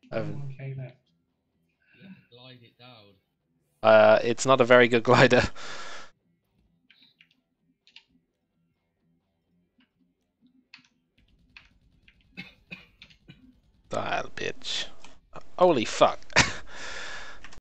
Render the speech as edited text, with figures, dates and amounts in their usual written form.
Okay then. You have to glide it down. It's not a very good glider. Die, bitch. Holy fuck.